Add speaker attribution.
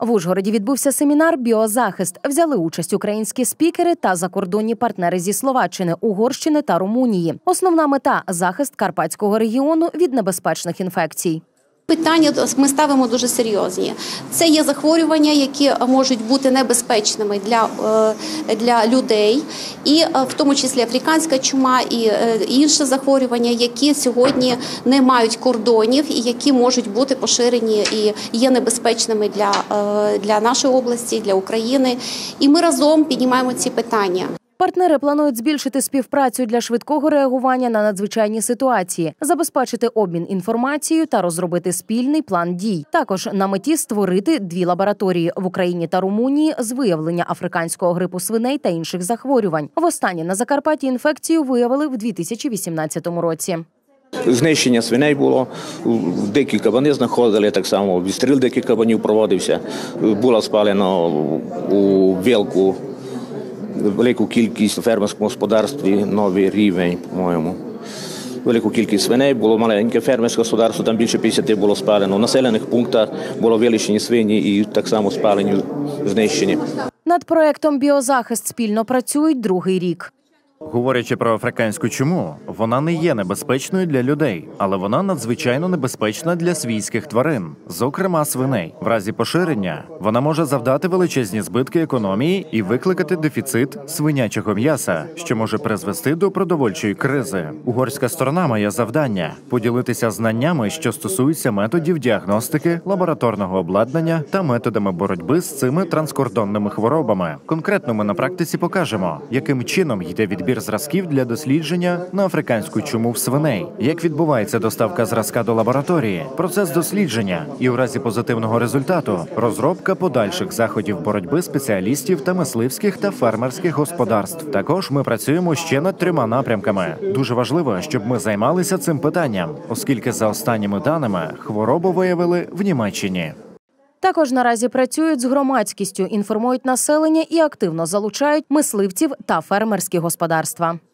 Speaker 1: В Ужгороді відбувся семінар «Біозахист». Взяли участь українські спікери та закордонні партнери зі Словаччини, Угорщини та Румунії. Основна мета – захист Карпатського регіону від небезпечних інфекцій.
Speaker 2: Питання ми ставимо дуже серйозні. Це є захворювання, які можуть бути небезпечними для людей, і в тому числі африканська чума і інші захворювання, які сьогодні не мають кордонів і які можуть бути поширені і є небезпечними для нашої області, для України. І ми разом піднімаємо ці питання.
Speaker 1: Партнери планують збільшити співпрацю для швидкого реагування на надзвичайні ситуації, забезпечити обмін інформацією та розробити спільний план дій. Також на меті створити 2 лабораторії в Україні та Румунії з виявлення африканського грипу свиней та інших захворювань. Востаннє на Закарпатті інфекцію виявили в 2018 році.
Speaker 3: Знищення свиней було, дикі кабани знаходили, так само відстріл диких кабанів проводився. Було спалено у Вілку велику кількість у фермерському господарстві, новий рівень, по-моєму. Велику кількість свиней, було маленьке фермерське господарство, там більше 50 було спалено. У населених пунктах було вилучені свині і так само спалені, знищені.
Speaker 1: Над проєктом «Біозахист» спільно працюють 2-й рік.
Speaker 4: Говорячи про африканську чуму, вона не є небезпечною для людей, але вона надзвичайно небезпечна для свійських тварин, зокрема свиней. В разі поширення вона може завдати величезні збитки економії і викликати дефіцит свинячого м'яса, що може призвести до продовольчої кризи. Угорська сторона має завдання – поділитися знаннями, що стосуються методів діагностики, лабораторного обладнання та методами боротьби з цими транскордонними хворобами. Конкретно ми на практиці покажемо, яким чином йде відбір зразків для дослідження на африканську чуму в свиней, як відбувається доставка зразка до лабораторії, процес дослідження і в разі позитивного результату розробка подальших заходів боротьби спеціалістів та мисливських та фермерських господарств. Також ми працюємо ще над 3 напрямками. Дуже важливо, щоб ми займалися цим питанням, оскільки за останніми даними хворобу виявили в Німеччині.
Speaker 1: Також наразі працюють з громадськістю, інформують населення і активно залучають мисливців та фермерські господарства.